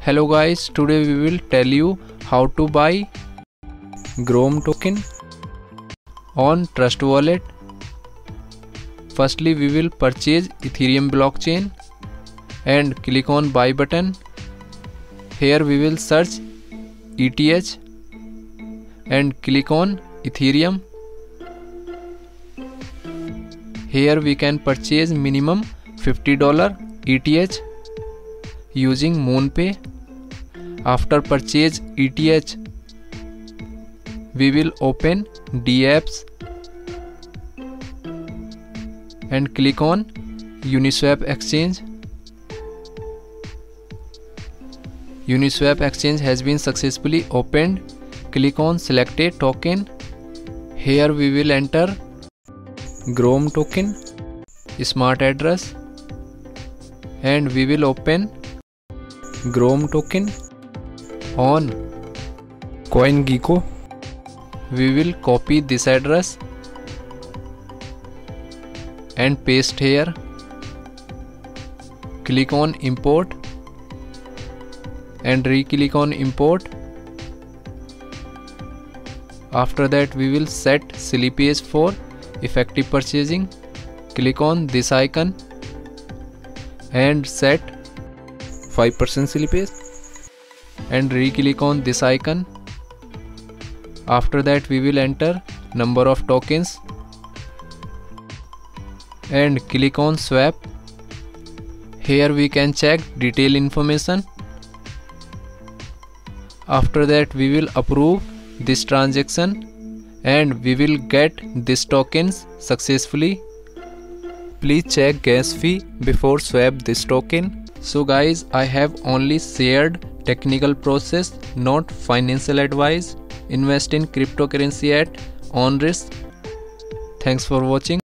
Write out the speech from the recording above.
Hello guys, today we will tell you how to buy Grom token on Trust Wallet. Firstly, we will purchase Ethereum blockchain and click on buy button. Here we will search ETH and click on Ethereum. Here we can purchase minimum $50 ETH using MoonPay. After purchase ETH, we will open dApps and click on Uniswap exchange. Uniswap exchange has been successfully opened. Click on select a token. Here we will enter Grom token, smart address, and we will open Grom token on CoinGecko. We will copy this address and paste here. Click on import and re-click on import. After that we will set slippage for effective purchasing. Click on this icon and set 5% slippage and re-click on this icon. After that we will enter number of tokens and click on swap. Here we can check detail information. After that we will approve this transaction and we will get these tokens successfully. Please check gas fee before swap this token. So guys, I have only shared technical process, not financial advice. Invest in cryptocurrency at own risk. Thanks for watching.